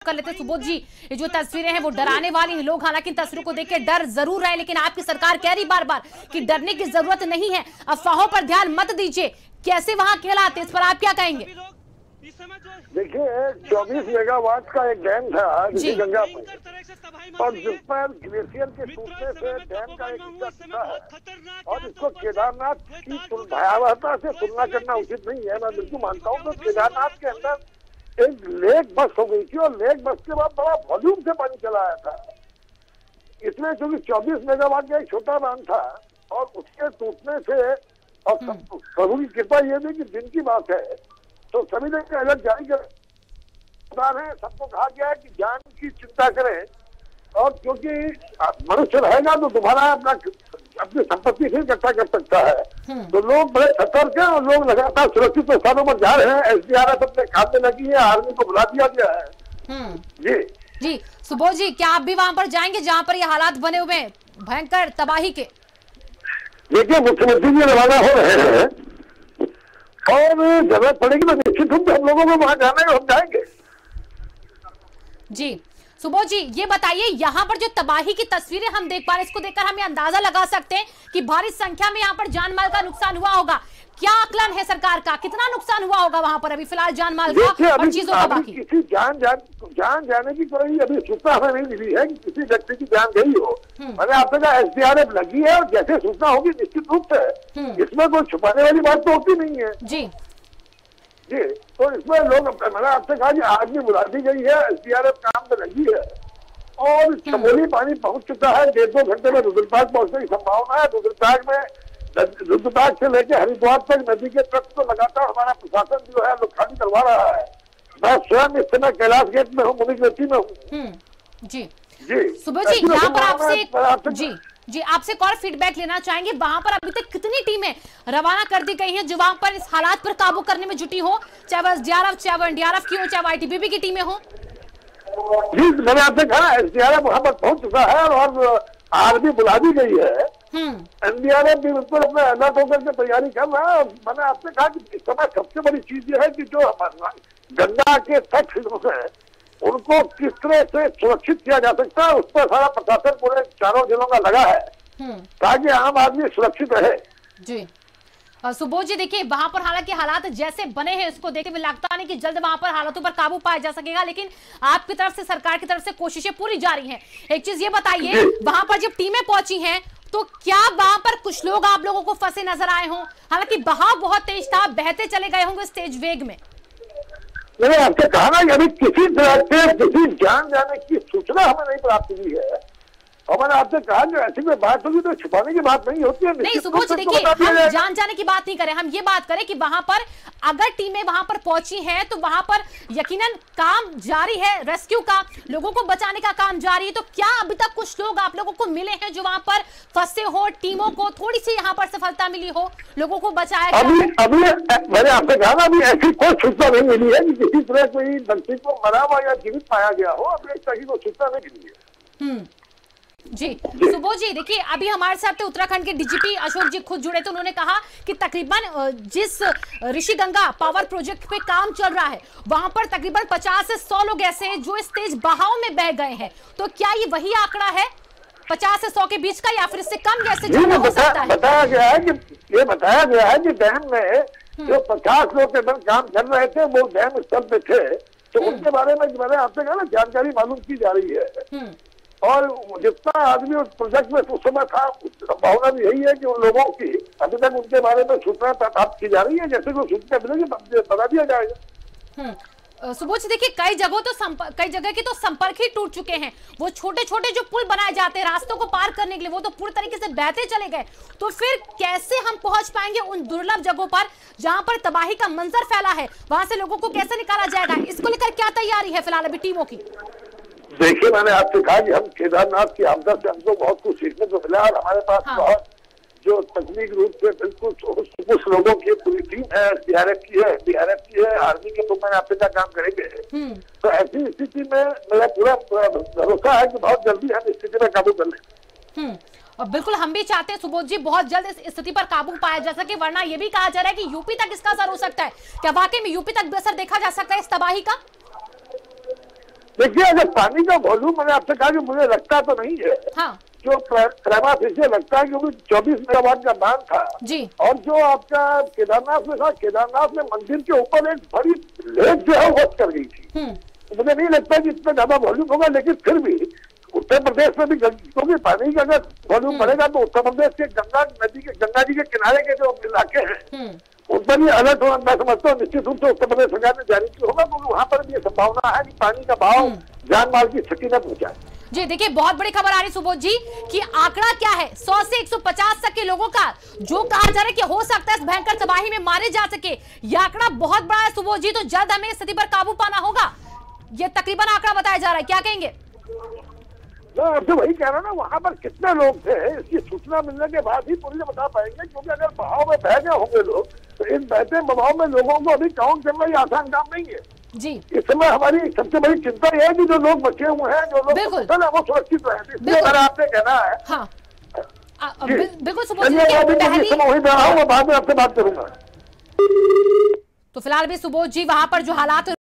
कर लेते सुबोध जी, ये जो तस्वीरें हैं वो डराने वाली हैं। लोग हालांकि इन तस्वीरों को देख के डर जरूर रहे, लेकिन आपकी सरकार कह रही बार बार कि डरने की जरूरत नहीं है, अफवाहों पर ध्यान मत दीजिए। कैसे वहां के हालात, इस पर आप क्या कहेंगे? देखिए 24 मेगावाट का एक डैम था ऋषिगंगा पर, और जिस पर ग्लेशियर के टूटने से डैम का एक हिस्सा टूटा है, और इसको केदारनाथ की भयावहता से तुलना करना उचित नहीं है। मैं बिल्कुल मानता हूँ। तो केदारनाथ के अंदर एक लेक बस हो गई थी, और लेक बस के बाद बड़ा वॉल्यूम से पानी चला आया था। इसमें क्योंकि 24 मेगावाट का एक छोटा बांध था, और उसके टूटने से, और प्रभु की कृपा ये भी कि दिन की बात है, तो सभी ने अलर्ट जारी कर है, सबको कहा गया है कि जान की चिंता करें, और क्योंकि मनुष्य रहेगा तो दोबारा अपनी संपत्ति फिर इकट्ठा कर सकता है। तो लोग बड़े सतर्क हैं, और लोग लगातार सुरक्षित स्थानों पर जा रहे हैं। SDRF अपने खाते लगी है, आर्मी को बुला दिया गया है। जी जी सुबोध जी, क्या आप भी वहां पर जाएंगे जहां पर ये हालात बने हुए हैं भयंकर तबाही के? देखिए मुख्यमंत्री जी रवाना हो रहे हैं, और जरूरत पड़ेगी तो निश्चित रूप से हम लोगों को वहां जाना है, हम जाएंगे। जी सुबोध जी, ये बताइए यहाँ पर जो तबाही की तस्वीरें हम देख पा रहे हैं, इसको देखकर हम ये अंदाजा लगा सकते हैं कि भारी संख्या में यहाँ पर जान माल का नुकसान हुआ होगा। क्या आकलन है सरकार का, कितना नुकसान हुआ होगा वहां पर अभी फिलहाल जान माल का और चीजों का? बाकी किसी जान जाने की कोई अभी सूचना हमें नहीं मिली है कि किसी व्यक्ति की जान गई हो। मैंने आपसे कहा SDRF लगी है, और जैसे सूचना होगी निश्चित रूप से, इसमें कोई छुपाने वाली बात तो होती नहीं है। जी जी, तो इसमें लोग, मैंने आपसे कहा कि आदमी बुला दी गई है, SDRF काम पे लगी है, और चमोली पानी पहुंच चुका है। 1.5-2 घंटे में रुद्रप्रयाग पहुंचने की संभावना है। रुद्रप्रयाग से लेकर हरिद्वार तक नदी के तट को लगातार हमारा प्रशासन जो है लोग खाली करवा रहा है। मैं स्वयं इस समय कैलाश गेट में हूँ, मुनिगति में हूँ। जी जी सुबोध जी, यहाँ पर आपसे जी आपसे एक और फीडबैक लेना चाहेंगे। वहां पर अभी तक कितनी टीमें रवाना कर दी गई हैं जो वहां पर इस हालात पर काबू करने में जुटी हो, चाहे वह SDRF, चाहे वह NDRF की हो, चाहे ITBP की टीमें हो? जी मैंने आपसे कहा SDRF वहां पर पहुंच चुका है, और आर्मी बुला दी गई है। NDRF भी बिल्कुल अपने अलर्ट होकर के तैयारी कर रहा है। और मैंने आपसे कहा कि इस समय सबसे बड़ी चीज ये है कि जो गंगा के तट क्षेत्र है उनको किस तरह से सुरक्षित किया जा सकता है, उस पर सारा प्रशासन पूरे चारों जिलों का लगा है, ताकि आम आदमी सुरक्षित रहे। जी सुबोध जी, देखिए वहां पर हालांकि हालात जैसे बने हैं उसको देख के लगता नहीं कि जल्द वहां पर हालातों पर काबू पाया जा सकेगा, लेकिन आपकी तरफ से, सरकार की तरफ से कोशिशें पूरी जारी हैं। एक चीज ये बताइए, वहां पर जब टीमें पहुंची हैं तो क्या वहां पर कुछ लोग आप लोगों को फंसे नजर आए हों? हालांकि बहाव बहुत तेज था, बहते चले गए होंगे तेज वेग में। मैंने आपसे कहा ना, अभी किसी तरह से किसी जान जाने की सूचना हमें नहीं प्राप्त हुई है, और मैंने आपसे कहा जो ऐसी कोई बात होगी तो छुपाने की बात नहीं होती है। नहीं सुबोध जी, देखिए हम जान जाने की बात नहीं करें, हम ये बात करें कि वहां पर अगर टीमें वहां पर पहुंची हैं तो वहां पर यकीनन काम जारी है, रेस्क्यू का, लोगों को बचाने का काम जारी है। तो क्या अभी तक कुछ लोग आप लोगों को मिले हैं जो वहां पर फंसे हो, टीमों को थोड़ी सी यहाँ पर सफलता मिली हो, लोगों को बचाया गया? अभी मैंने आपसे कहा ना, अभी ऐसी कोई सूचना नहीं मिली है कि किसी तरह कोई व्यक्ति को मरा हुआ या जीवित पाया गया हो। अभी इस तरह की कोई सूचना नहीं मिली है। जी सुबोध जी, देखिए अभी हमारे साथ उत्तराखंड के DGP अशोक जी खुद जुड़े थे। उन्होंने कहा कि तकरीबन जिस ऋषिगंगा पावर प्रोजेक्ट पे काम चल रहा है वहां पर तकरीबन 50 से 100 लोग ऐसे हैं जो इस तेज बहाव में बह गए हैं। तो क्या ये वही आंकड़ा है 50 से 100 के बीच का, या फिर इससे कम, या इससे ज्यादा हो सकता है? बताया गया है कि डैम में जो 50 लोग के काम कर रहे थे वो डैम स्थल पे थे, तो उनके बारे में मैंने आपसे कहा ना जानकारी मालूम की जा रही है। और जितना आदमी उस प्रोजेक्ट में उस समय था, संभावना भी यही है कि उन लोगों की अभी तक उनके बारे में सूचना प्राप्त की जा रही है। जैसे कोई सूचना मिलेगी बता दिया जाएगा। सुबोध जी, देखिए कई जगह के तो संपर्क ही टूट चुके हैं। वो छोटे छोटे जो पुल बनाए जाते हैं रास्तों को पार करने के लिए, वो तो पूरी तरीके से बहते चले गए। तो फिर कैसे हम पहुंच पाएंगे उन दुर्लभ जगहों पर जहां पर तबाही का मंजर फैला है? वहां से लोगों को कैसे निकाला जाएगा? इसको लेकर क्या तैयारी है फिलहाल अभी टीमों की? देखिए मैंने आपसे कहा कि हम केदारनाथ की आपदा से हमको बहुत कुछ सीखने को मिला, और हमारे पास बहुत जो तकनीक रूप से बिल्कुल कुछ लोगों की पूरी टीम है, SDRF की है, आर्मी के तो मैंने आपसे क्या काम करेंगे। तो ऐसी स्थिति में मेरा पूरा भरोसा है कि बहुत जल्दी हम स्थिति में काबू कर लेंगे। और बिल्कुल हम भी चाहते हैं सुबोध जी बहुत जल्द इस स्थिति पर काबू पाया जा सके, वरना ये भी कहा जा रहा है कि यूपी तक इसका असर हो सकता है। क्या वाकई में यूपी तक भी असर देखा जा सकता है इस तबाही का? देखिए, अगर पानी का वॉल्यूम मैंने आपसे कहा कि मुझे लगता तो नहीं है, हाँ जो प्रेमा से लगता है क्योंकि 24 मेगावाट का बांध था जी। और जो आपका केदारनाथ में था, केदारनाथ में मंदिर के ऊपर एक बड़ी लेक जो है वो कर गई थी। तो मुझे नहीं लगता कि इतना ज्यादा वॉल्यूम होगा, लेकिन फिर भी उत्तर प्रदेश में भी क्योंकि पानी का अगर वॉल्यूम बढ़ेगा तो उत्तर प्रदेश के गंगा जी के किनारे के जो इलाके हैं उन पर भी अलर्ट होना मैं समझता हूँ निश्चित रूप से उत्तर प्रदेश सरकार ने जारी किया होगा, क्योंकि वहां पर भी ये संभावना है कि पानी का बहाव जान माल की स्थिति में पहुंचाए। जी देखिए, बहुत बड़ी खबर आ रही सुबोध जी कि आंकड़ा क्या है 100 से 150 तक के लोगों का जो कहा जा रहा है कि हो सकता है इस भयंकर तबाही में मारे जा सके, यह आंकड़ा बहुत बड़ा है सुबोध जी। तो जल्द हमें स्थिति पर काबू पाना होगा, ये तकरीबन आंकड़ा बताया जा रहा है, क्या कहेंगे? मैं आपसे वही कह रहा हूँ ना, वहाँ पर कितने लोग थे इसकी सूचना मिलने के बाद ही पुलिस बता पाएंगे, क्योंकि अगर बहाव में बह गए होंगे लोग तो इन बहते बहाव में लोगों को अभी काउंट करना ही आसान काम नहीं है जी। इस समय हमारी सबसे बड़ी चिंता यह है कि जो लोग बचे हुए हैं, जो लोग वो सुरक्षित रहे, इसलिए मेरा आपसे कहना है। हाँ बिल्कुल, वही दे रहा हूँ, मैं बाद में आपसे बात करूंगा। तो फिलहाल भी सुबोध जी वहां पर जो हालात